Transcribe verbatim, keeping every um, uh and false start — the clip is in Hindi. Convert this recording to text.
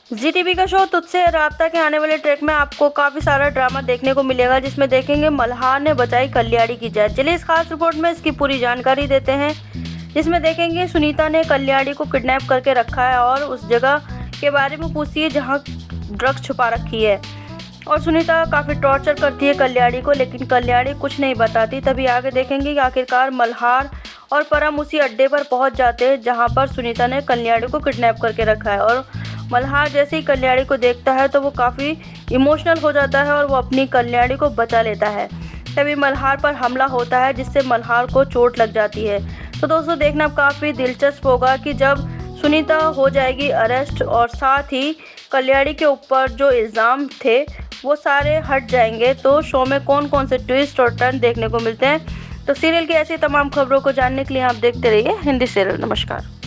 जी टीवी का शो तुझसे राब्ता के आने वाले ट्रैक में आपको काफ़ी सारा ड्रामा देखने को मिलेगा, जिसमें देखेंगे मल्हार ने बचाई कल्याणी की जान। चलिए इस खास रिपोर्ट में इसकी पूरी जानकारी देते हैं, जिसमें देखेंगे सुनीता ने कल्याणी को किडनैप करके रखा है और उस जगह के बारे में पूछती है जहाँ ड्रग्स छुपा रखी है, और सुनीता काफ़ी टॉर्चर करती है कल्याणी को, लेकिन कल्याणी कुछ नहीं बताती। तभी आगे देखेंगे कि आखिरकार मल्हार और परम उसी अड्डे पर पहुंच जाते हैं जहां पर सुनीता ने कल्याणी को किडनैप करके रखा है। और मल्हार जैसे ही कल्याणी को देखता है तो वो काफ़ी इमोशनल हो जाता है और वो अपनी कल्याणी को बचा लेता है। तभी मल्हार पर हमला होता है जिससे मल्हार को चोट लग जाती है। तो दोस्तों देखना काफ़ी दिलचस्प होगा कि जब सुनीता हो जाएगी अरेस्ट और साथ ही कल्याणी के ऊपर जो इल्ज़ाम थे वो सारे हट जाएंगे, तो शो में कौन कौन से ट्विस्ट और टर्न देखने को मिलते हैं। तो सीरियल की ऐसी तमाम खबरों को जानने के लिए आप देखते रहिए हिंदी सीरियल। नमस्कार।